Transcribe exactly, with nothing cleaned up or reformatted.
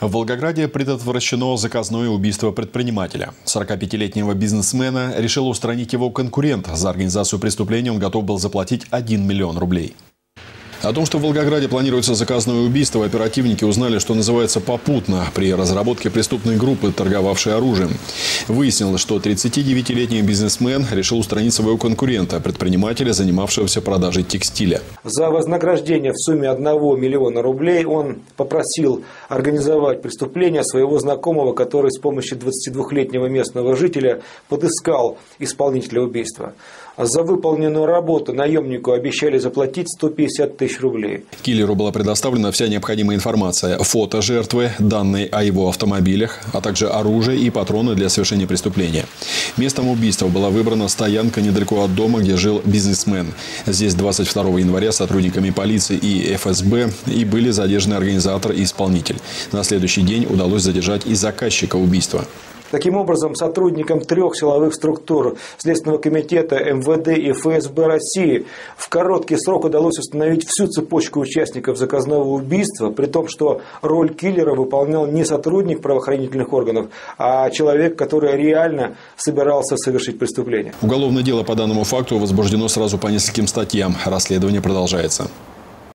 В Волгограде предотвращено заказное убийство предпринимателя. сорокапятилетнего бизнесмена решил устранить его конкурент. За организацию преступления он готов был заплатить один миллион рублей. О том, что в Волгограде планируется заказное убийство, оперативники узнали, что называется, попутно при разработке преступной группы, торговавшей оружием. Выяснилось, что тридцатидевятилетний бизнесмен решил устранить своего конкурента, предпринимателя, занимавшегося продажей текстиля. За вознаграждение в сумме одного миллиона рублей он попросил организовать преступление своего знакомого, который с помощью двадцатидвухлетнего местного жителя подыскал исполнителя убийства. За выполненную работу наемнику обещали заплатить сто пятьдесят тысяч рублей. Киллеру была предоставлена вся необходимая информация: фото жертвы, данные о его автомобилях, а также оружие и патроны для совершения преступления. Местом убийства была выбрана стоянка недалеко от дома, где жил бизнесмен. Здесь двадцать второго января сотрудниками полиции и эф эс бэ и были задержаны организатор и исполнитель. На следующий день удалось задержать и заказчика убийства. Таким образом, сотрудникам трех силовых структур Следственного комитета, эм вэ дэ и эф эс бэ России в короткий срок удалось установить всю цепочку участников заказного убийства, при том, что роль киллера выполнял не сотрудник правоохранительных органов, а человек, который реально собирался совершить преступление. Уголовное дело по данному факту возбуждено сразу по нескольким статьям. Расследование продолжается.